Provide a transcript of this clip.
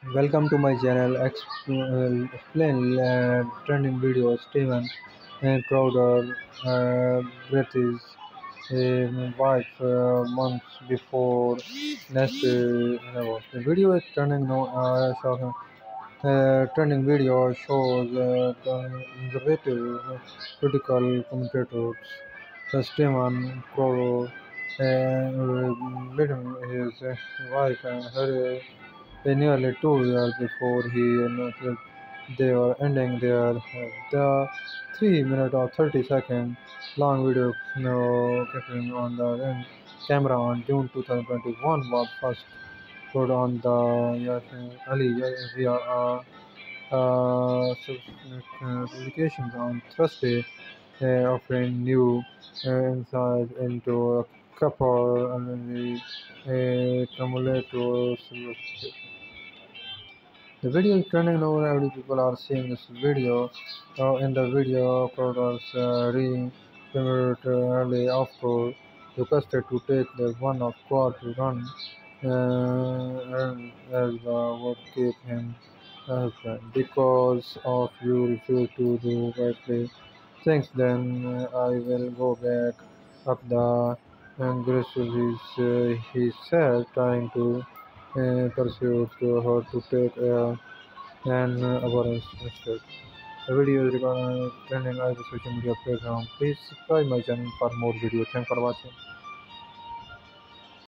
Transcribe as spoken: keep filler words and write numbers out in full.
Welcome to my channel. Exp- uh, explain uh, trending videos. Steven and Crowder, uh, British uh, wife uh, months before next. Uh, no, the video is trending now. Uh, so, uh, trending video shows uh, conservative uh, political commentators. So Steven Crowder uh, beating his uh, wife and her. Uh, nearly two years before he announced they were ending their the three minute or thirty second long video you know, capturing on the ring camera on June twenty twenty-one was first put on the yes, Ali via uh, uh, sub- uh, publications on Thursday, uh, offering new uh, insight into a couple and the uh, cumulative the video is trending now. Every people are seeing this video. Uh, in the video, Kronos uh, re-early after requested to take the one of quad to run, uh, and as the would keep him husband because of you refuse to do rightly things. Then uh, I will go back up the aggressive. Uh, he said, trying to uh, persuade her to take a and uh, our instead. The video is regarding trending as a social media platform. Please subscribe my channel for more videos. Thanks for watching.